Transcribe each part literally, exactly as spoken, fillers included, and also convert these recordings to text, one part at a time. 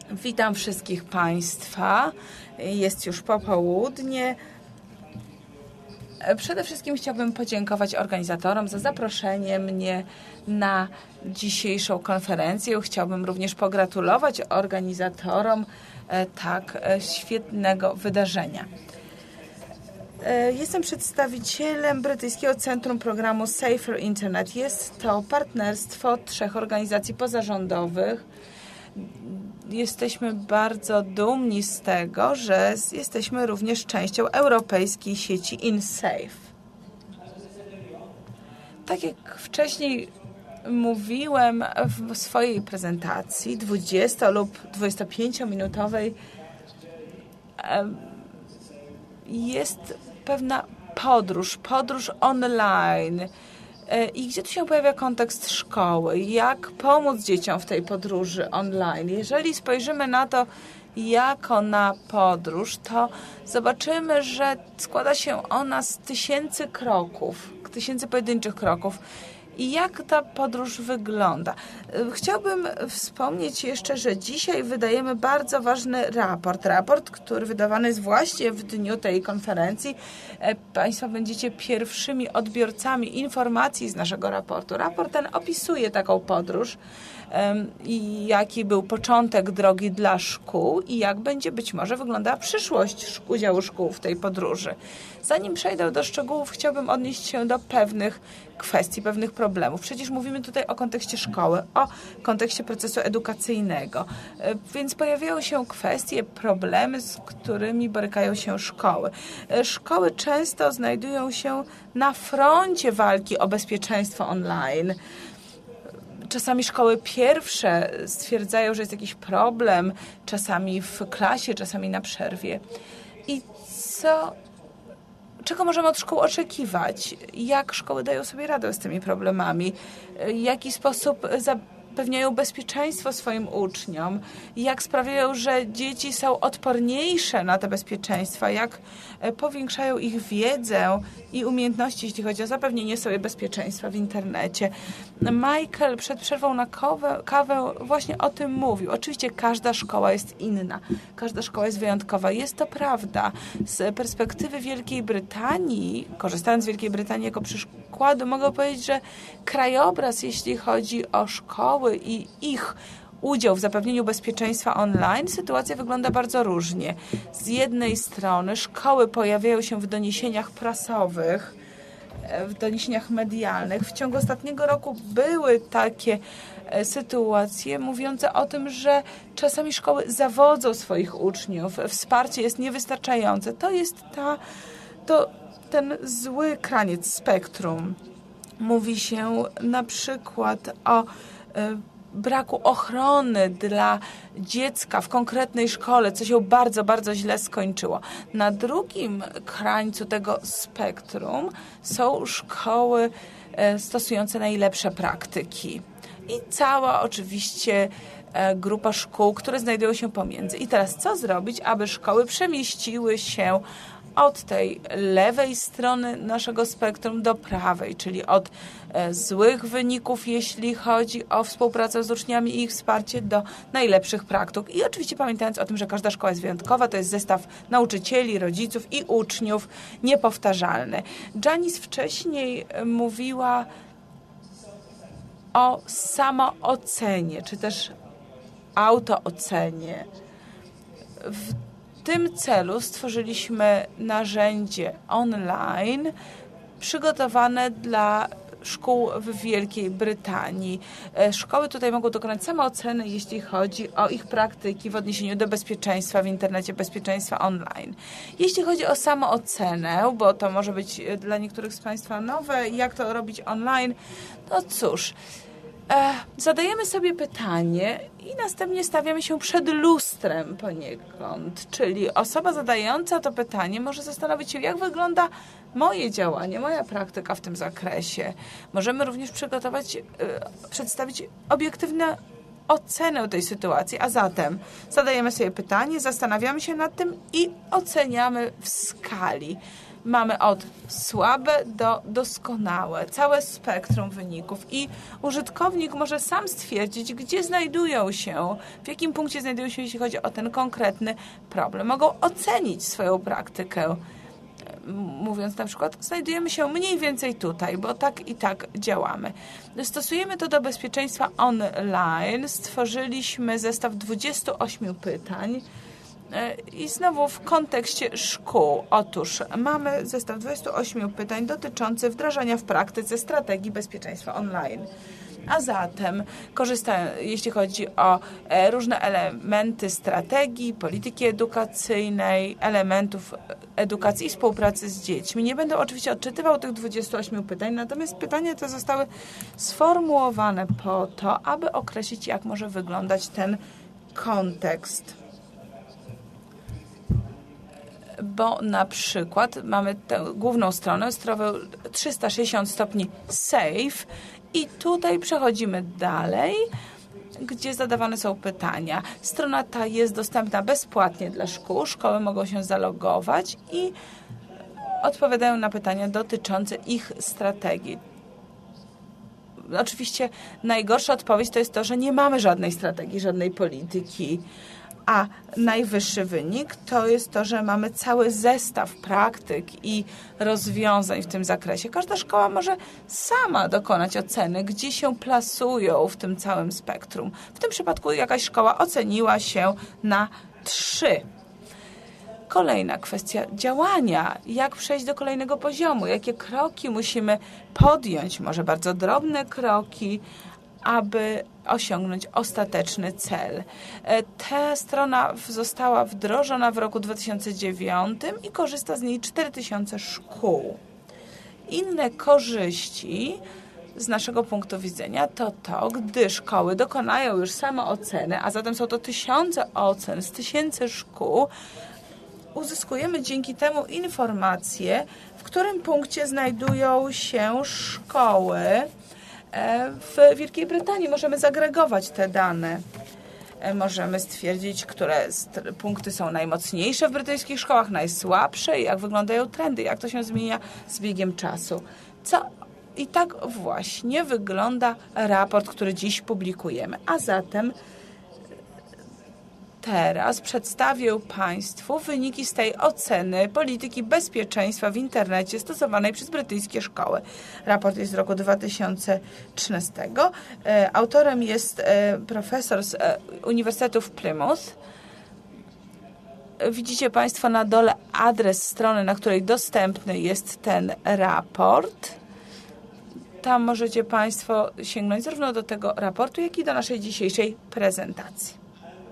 Witam wszystkich Państwa. Jest już popołudnie. Przede wszystkim chciałbym podziękować organizatorom za zaproszenie mnie na dzisiejszą konferencję. Chciałbym również pogratulować organizatorom tak świetnego wydarzenia. Jestem przedstawicielem brytyjskiego Centrum Programu Safer Internet. Jest to partnerstwo trzech organizacji pozarządowych. Jesteśmy bardzo dumni z tego, że jesteśmy również częścią europejskiej sieci InSafe. Tak jak wcześniej mówiłem w swojej prezentacji dwudziesto- lub dwudziestopięciominutowej, jest pewna podróż, podróż online. I gdzie tu się pojawia kontekst szkoły? Jak pomóc dzieciom w tej podróży online? Jeżeli spojrzymy na to jako na podróż, to zobaczymy, że składa się ona z tysięcy kroków, tysięcy pojedynczych kroków. I jak ta podróż wygląda? Chciałbym wspomnieć jeszcze, że dzisiaj wydajemy bardzo ważny raport. Raport, który wydawany jest właśnie w dniu tej konferencji. Państwo będziecie pierwszymi odbiorcami informacji z naszego raportu. Raport ten opisuje taką podróż i jaki był początek drogi dla szkół i jak będzie być może wyglądała przyszłość udziału szkół w tej podróży. Zanim przejdę do szczegółów, chciałbym odnieść się do pewnych kwestii, pewnych problemów. Przecież mówimy tutaj o kontekście szkoły, o kontekście procesu edukacyjnego. Więc pojawiają się kwestie, problemy, z którymi borykają się szkoły. Szkoły często znajdują się na froncie walki o bezpieczeństwo online. Czasami szkoły pierwsze stwierdzają, że jest jakiś problem, czasami w klasie, czasami na przerwie. I co, czego możemy od szkół oczekiwać? Jak szkoły dają sobie radę z tymi problemami? W jaki sposób zapewniają bezpieczeństwo swoim uczniom? Jak sprawiają, że dzieci są odporniejsze na te bezpieczeństwa? Jak powiększają ich wiedzę i umiejętności, jeśli chodzi o zapewnienie sobie bezpieczeństwa w internecie? Michael przed przerwą na kawę, kawę właśnie o tym mówił. Oczywiście każda szkoła jest inna. Każda szkoła jest wyjątkowa. Jest to prawda. Z perspektywy Wielkiej Brytanii, korzystając z Wielkiej Brytanii jako przykładu, mogę powiedzieć, że krajobraz, jeśli chodzi o szkoły i ich udział w zapewnieniu bezpieczeństwa online, sytuacja wygląda bardzo różnie. Z jednej strony szkoły pojawiają się w doniesieniach prasowych, w doniesieniach medialnych. W ciągu ostatniego roku były takie sytuacje mówiące o tym, że czasami szkoły zawodzą swoich uczniów, wsparcie jest niewystarczające. To jest ta, to ten zły kraniec spektrum. Mówi się na przykład o braku ochrony dla dziecka w konkretnej szkole, co się bardzo, bardzo źle skończyło. Na drugim krańcu tego spektrum są szkoły stosujące najlepsze praktyki. I cała oczywiście grupa szkół, które znajdują się pomiędzy. I teraz co zrobić, aby szkoły przemieściły się od tej lewej strony naszego spektrum do prawej, czyli od e, złych wyników, jeśli chodzi o współpracę z uczniami i ich wsparcie, do najlepszych praktyk. I oczywiście pamiętając o tym, że każda szkoła jest wyjątkowa, to jest zestaw nauczycieli, rodziców i uczniów niepowtarzalny. Janice wcześniej mówiła o samoocenie, czy też autoocenie. W W tym celu stworzyliśmy narzędzie online przygotowane dla szkół w Wielkiej Brytanii. Szkoły tutaj mogą dokonać samooceny, jeśli chodzi o ich praktyki w odniesieniu do bezpieczeństwa w internecie, bezpieczeństwa online. Jeśli chodzi o samoocenę, bo to może być dla niektórych z Państwa nowe, jak to robić online, no cóż, zadajemy sobie pytanie i następnie stawiamy się przed lustrem poniekąd, czyli osoba zadająca to pytanie może zastanowić się, jak wygląda moje działanie, moja praktyka w tym zakresie. Możemy również przygotować, przedstawić obiektywne ocenę tej sytuacji, a zatem zadajemy sobie pytanie, zastanawiamy się nad tym i oceniamy w skali. mamy od słabe do doskonałe, całe spektrum wyników i użytkownik może sam stwierdzić, gdzie znajdują się, w jakim punkcie znajdują się, jeśli chodzi o ten konkretny problem. Mogą ocenić swoją praktykę, mówiąc na przykład, znajdujemy się mniej więcej tutaj, bo tak i tak działamy. Stosujemy to do bezpieczeństwa online. Stworzyliśmy zestaw dwudziestu ośmiu pytań i znowu w kontekście szkół. Otóż mamy zestaw dwudziestu ośmiu pytań dotyczący wdrażania w praktyce strategii bezpieczeństwa online. A zatem korzystają, jeśli chodzi o różne elementy strategii, polityki edukacyjnej, elementów edukacji i współpracy z dziećmi. Nie będę oczywiście odczytywał tych dwudziestu ośmiu pytań, natomiast pytania te zostały sformułowane po to, aby określić, jak może wyglądać ten kontekst. Bo na przykład mamy tę główną stronę, stronę trzysta sześćdziesiąt stopni safe i tutaj przechodzimy dalej, gdzie zadawane są pytania. Strona ta jest dostępna bezpłatnie dla szkół. Szkoły mogą się zalogować i odpowiadają na pytania dotyczące ich strategii. Oczywiście najgorsza odpowiedź to jest to, że nie mamy żadnej strategii, żadnej polityki. A najwyższy wynik to jest to, że mamy cały zestaw praktyk i rozwiązań w tym zakresie. Każda szkoła może sama dokonać oceny, gdzie się plasują w tym całym spektrum. W tym przypadku jakaś szkoła oceniła się na trzy. Kolejna kwestia działania. Jak przejść do kolejnego poziomu? Jakie kroki musimy podjąć? Może bardzo drobne kroki, aby osiągnąć ostateczny cel. Ta strona została wdrożona w roku dwa tysiące dziewiątym i korzysta z niej cztery tysiące szkół. Inne korzyści z naszego punktu widzenia to to, gdy szkoły dokonają już samooceny, a zatem są to tysiące ocen z tysięcy szkół, uzyskujemy dzięki temu informacje, w którym punkcie znajdują się szkoły w Wielkiej Brytanii. Możemy zagregować te dane. Możemy stwierdzić, które punkty są najmocniejsze w brytyjskich szkołach, najsłabsze, jak wyglądają trendy, jak to się zmienia z biegiem czasu. Co? I tak właśnie wygląda raport, który dziś publikujemy. A zatem teraz przedstawię Państwu wyniki z tej oceny polityki bezpieczeństwa w internecie stosowanej przez brytyjskie szkoły. Raport jest z roku dwa tysiące trzynastego. Autorem jest profesor z Uniwersytetu w Plymouth. Widzicie Państwo na dole adres strony, na której dostępny jest ten raport. Tam możecie Państwo sięgnąć zarówno do tego raportu, jak i do naszej dzisiejszej prezentacji.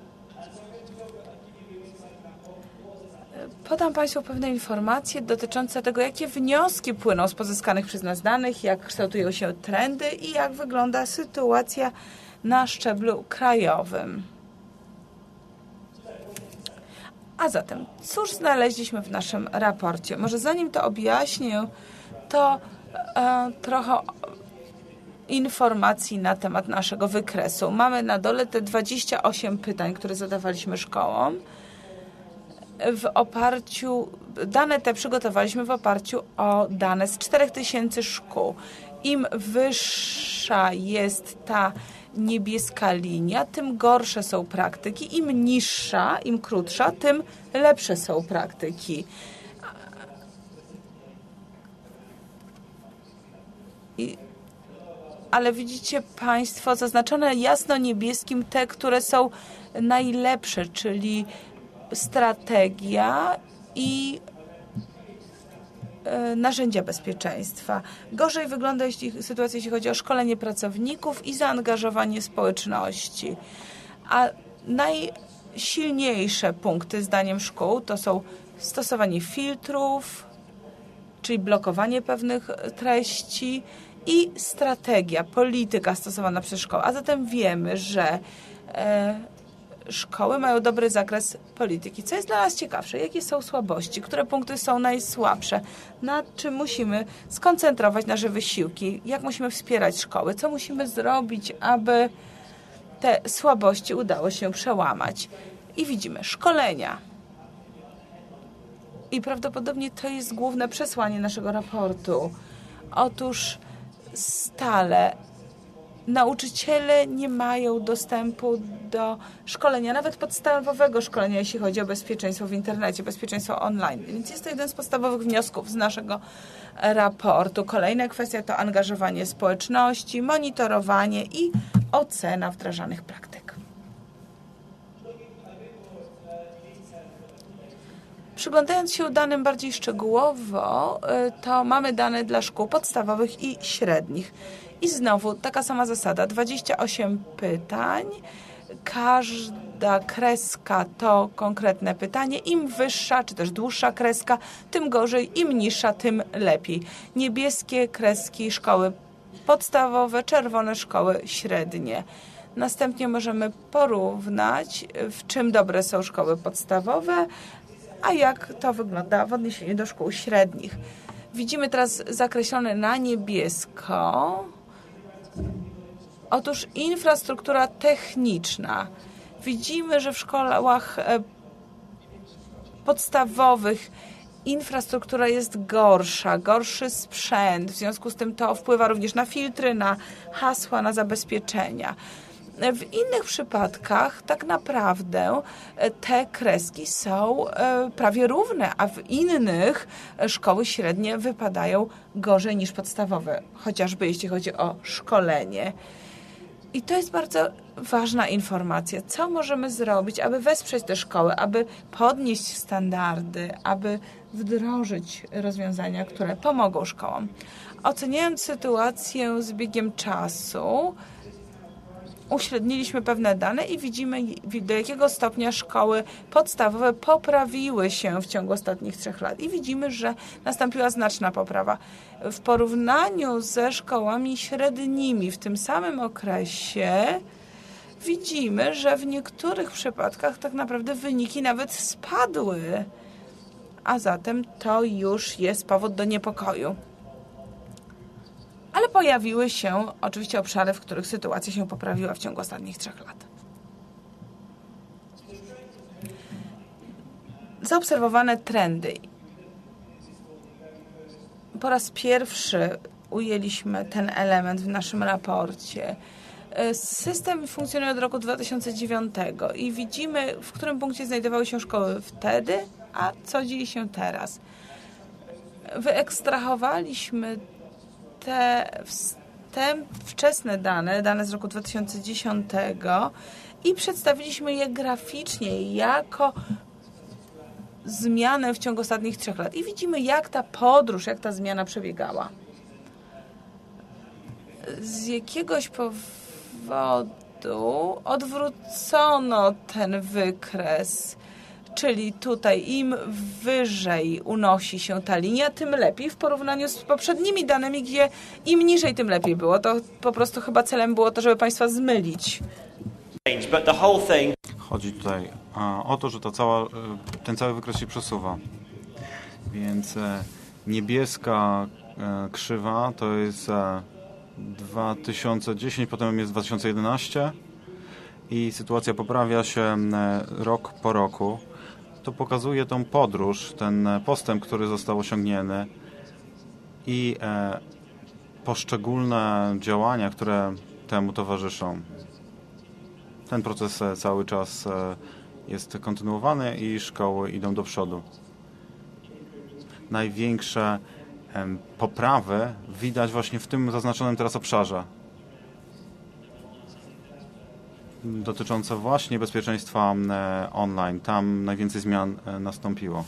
Podam Państwu pewne informacje dotyczące tego, jakie wnioski płyną z pozyskanych przez nas danych, jak kształtują się trendy i jak wygląda sytuacja na szczeblu krajowym. A zatem, cóż znaleźliśmy w naszym raporcie? Może zanim to objaśnię, to e, trochę informacji na temat naszego wykresu. Mamy na dole te dwadzieścia osiem pytań, które zadawaliśmy szkołom. W oparciu, dane te przygotowaliśmy w oparciu o dane z czterech tysięcy szkół. Im wyższa jest ta niebieska linia, tym gorsze są praktyki. Im niższa, im krótsza, tym lepsze są praktyki. I, ale widzicie Państwo zaznaczone jasno niebieskim te, które są najlepsze, czyli strategia i y, narzędzia bezpieczeństwa. Gorzej wygląda jeśli, sytuacja, jeśli chodzi o szkolenie pracowników i zaangażowanie społeczności. A najsilniejsze punkty zdaniem szkół to są stosowanie filtrów, czyli blokowanie pewnych treści i strategia, polityka stosowana przez szkołę. A zatem wiemy, że y, szkoły mają dobry zakres polityki. Co jest dla nas ciekawsze? Jakie są słabości? Które punkty są najsłabsze? Na czym musimy skoncentrować nasze wysiłki? Jak musimy wspierać szkoły? Co musimy zrobić, aby te słabości udało się przełamać? I widzimy szkolenia. I prawdopodobnie to jest główne przesłanie naszego raportu. Otóż stale nauczyciele nie mają dostępu do szkolenia, nawet podstawowego szkolenia, jeśli chodzi o bezpieczeństwo w internecie, bezpieczeństwo online. Więc jest to jeden z podstawowych wniosków z naszego raportu. Kolejna kwestia to angażowanie społeczności, monitorowanie i ocena wdrażanych praktyk. Przyglądając się danym bardziej szczegółowo, to mamy dane dla szkół podstawowych i średnich. I znowu taka sama zasada, dwadzieścia osiem pytań, każda kreska to konkretne pytanie, im wyższa czy też dłuższa kreska, tym gorzej, im niższa, tym lepiej. Niebieskie kreski szkoły podstawowe, czerwone szkoły średnie. Następnie możemy porównać, w czym dobre są szkoły podstawowe, a jak to wygląda w odniesieniu do szkół średnich. Widzimy teraz zakreślone na niebiesko. Otóż infrastruktura techniczna. Widzimy, że w szkołach podstawowych infrastruktura jest gorsza, gorszy sprzęt. W związku z tym to wpływa również na filtry, na hasła, na zabezpieczenia. W innych przypadkach tak naprawdę te kreski są prawie równe, a w innych szkoły średnie wypadają gorzej niż podstawowe, chociażby jeśli chodzi o szkolenie. I to jest bardzo ważna informacja. Co możemy zrobić, aby wesprzeć te szkoły, aby podnieść standardy, aby wdrożyć rozwiązania, które pomogą szkołom? Oceniając sytuację z biegiem czasu, uśredniliśmy pewne dane i widzimy, do jakiego stopnia szkoły podstawowe poprawiły się w ciągu ostatnich trzech lat. I widzimy, że nastąpiła znaczna poprawa. W porównaniu ze szkołami średnimi w tym samym okresie widzimy, że w niektórych przypadkach tak naprawdę wyniki nawet spadły. A zatem to już jest powód do niepokoju. Ale pojawiły się oczywiście obszary, w których sytuacja się poprawiła w ciągu ostatnich trzech lat. Zaobserwowane trendy. Po raz pierwszy ujęliśmy ten element w naszym raporcie. System funkcjonuje od roku dwa tysiące dziewiątego i widzimy, w którym punkcie znajdowały się szkoły wtedy, a co dzieje się teraz. Wyekstrahowaliśmy te wstęp, wczesne dane, dane z roku dwa tysiące dziesiątego i przedstawiliśmy je graficznie jako zmianę w ciągu ostatnich trzech lat. I widzimy, jak ta podróż, jak ta zmiana przebiegała. Z jakiegoś powodu odwrócono ten wykres. Czyli tutaj im wyżej unosi się ta linia, tym lepiej w porównaniu z poprzednimi danymi, gdzie im niżej, tym lepiej było. To po prostu chyba celem było to, żeby Państwa zmylić. Chodzi tutaj o to, że to cała, ten cały wykres się przesuwa. Więc niebieska krzywa to jest dwa tysiące dziesięć, potem jest dwa tysiące jedenaście i sytuacja poprawia się rok po roku. To pokazuje tą podróż, ten postęp, który został osiągnięty i e, poszczególne działania, które temu towarzyszą. Ten proces cały czas e, jest kontynuowany i szkoły idą do przodu. Największe e, poprawy widać właśnie w tym zaznaczonym teraz obszarze, dotyczące właśnie bezpieczeństwa online. Tam najwięcej zmian nastąpiło.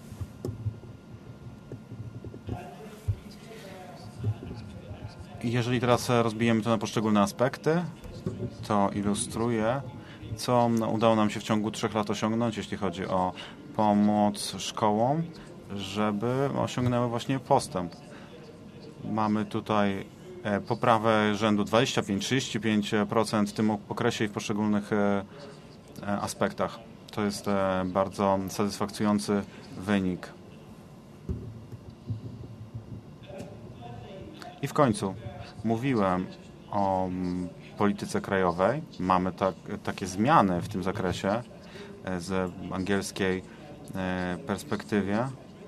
Jeżeli teraz rozbijemy to na poszczególne aspekty, to ilustruje, co udało nam się w ciągu trzech lat osiągnąć, jeśli chodzi o pomoc szkołom, żeby osiągnęły właśnie postęp. Mamy tutaj poprawę rzędu dwadzieścia pięć do trzydziestu pięciu procent w tym okresie i w poszczególnych aspektach. To jest bardzo satysfakcjonujący wynik. I w końcu mówiłem o polityce krajowej. Mamy tak, takie zmiany w tym zakresie z angielskiej perspektywie.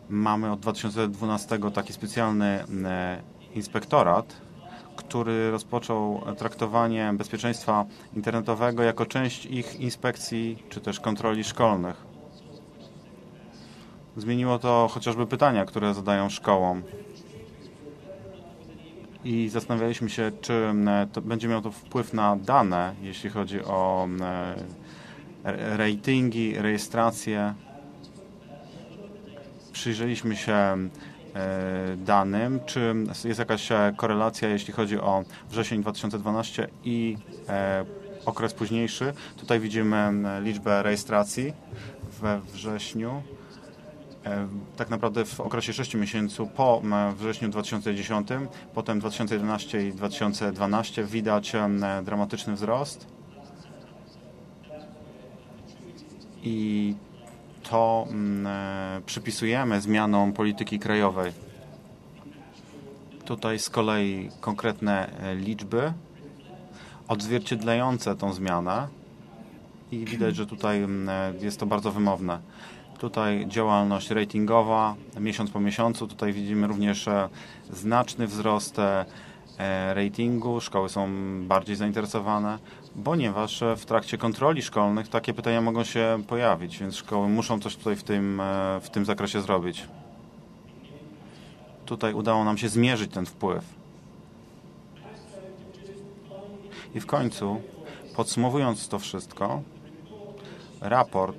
Mamy od dwa tysiące dwunastego taki specjalny inspektorat, który rozpoczął traktowanie bezpieczeństwa internetowego jako część ich inspekcji czy też kontroli szkolnych. Zmieniło to chociażby pytania, które zadają szkołom. I zastanawialiśmy się, czy to będzie miało to wpływ na dane, jeśli chodzi o ratingi, rejestrację. Przyjrzeliśmy się danym, czy jest jakaś korelacja, jeśli chodzi o wrzesień dwa tysiące dwunasty i okres późniejszy. Tutaj widzimy liczbę rejestracji we wrześniu. Tak naprawdę w okresie sześciu miesięcy po wrześniu dwa tysiące dziesiątym, potem dwa tysiące jedenastym i dwa tysiące dwunastym widać dramatyczny wzrost. I to przypisujemy zmianom polityki krajowej. Tutaj z kolei konkretne liczby odzwierciedlające tą zmianę i widać, że tutaj jest to bardzo wymowne. Tutaj działalność ratingowa miesiąc po miesiącu. Tutaj widzimy również znaczny wzrost ratingu. Szkoły są bardziej zainteresowane, ponieważ w trakcie kontroli szkolnych takie pytania mogą się pojawić, więc szkoły muszą coś tutaj w tym, w tym zakresie zrobić. Tutaj udało nam się zmierzyć ten wpływ. I w końcu, podsumowując to wszystko, raport,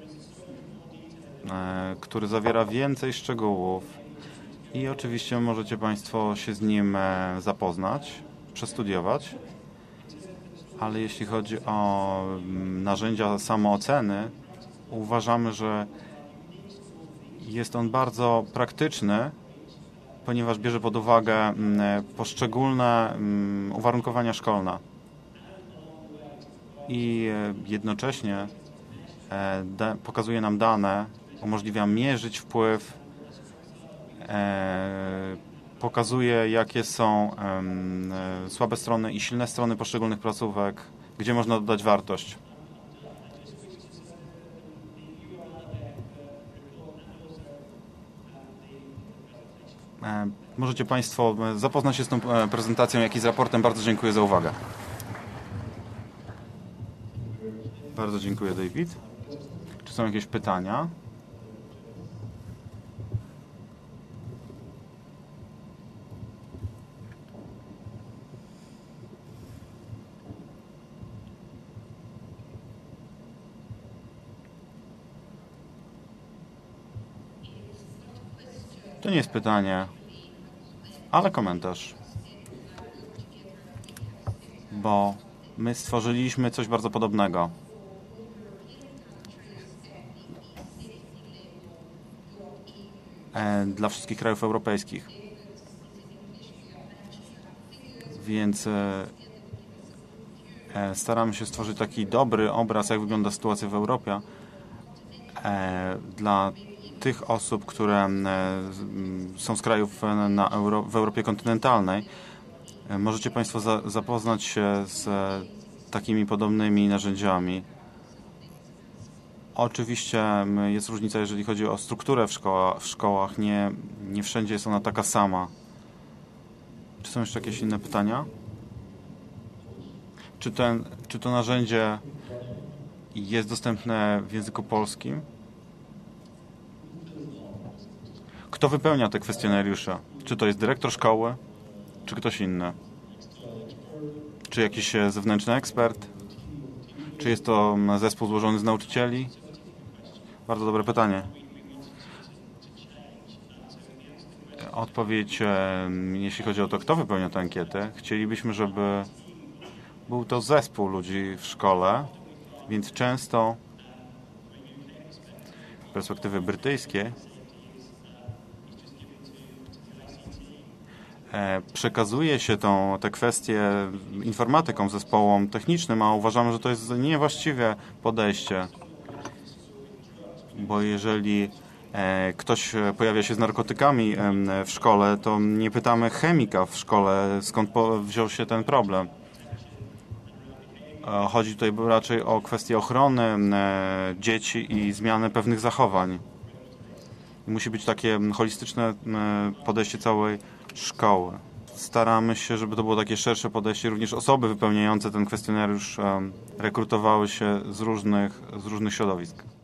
który zawiera więcej szczegółów i oczywiście możecie Państwo się z nim zapoznać, przestudiować, ale jeśli chodzi o narzędzia samooceny, uważamy, że jest on bardzo praktyczny, ponieważ bierze pod uwagę poszczególne uwarunkowania szkolne i jednocześnie pokazuje nam dane, umożliwia mierzyć wpływ, pokazuje, jakie są słabe strony i silne strony poszczególnych placówek, gdzie można dodać wartość. Możecie Państwo zapoznać się z tą prezentacją, jak i z raportem. Bardzo dziękuję za uwagę. Bardzo dziękuję, David. Czy są jakieś pytania? To nie jest pytanie, ale komentarz. Bo my stworzyliśmy coś bardzo podobnego. Dla wszystkich krajów europejskich. Więc staramy się stworzyć taki dobry obraz, jak wygląda sytuacja w Europie dla tych osób, które są z krajów na Euro, w Europie kontynentalnej. Możecie Państwo za, zapoznać się z takimi podobnymi narzędziami. Oczywiście jest różnica, jeżeli chodzi o strukturę w, szkoła, w szkołach. Nie, nie wszędzie jest ona taka sama. Czy są jeszcze jakieś inne pytania? Czy, ten, czy to narzędzie jest dostępne w języku polskim? Kto wypełnia te kwestionariusze? Czy to jest dyrektor szkoły, czy ktoś inny? Czy jakiś zewnętrzny ekspert? Czy jest to zespół złożony z nauczycieli? Bardzo dobre pytanie. Odpowiedź, jeśli chodzi o to, kto wypełnia tę ankietę, chcielibyśmy, żeby był to zespół ludzi w szkole, więc często z perspektywy brytyjskiej przekazuje się tą, te kwestie informatykom, zespołom technicznym, a uważamy, że to jest niewłaściwe podejście. Bo jeżeli ktoś pojawia się z narkotykami w szkole, to nie pytamy chemika w szkole, skąd wziął się ten problem. Chodzi tutaj raczej o kwestię ochrony dzieci i zmiany pewnych zachowań. i musi być takie holistyczne podejście całej szkoły. Staramy się, żeby to było takie szersze podejście. Również osoby wypełniające ten kwestionariusz rekrutowały się z różnych, z różnych środowisk.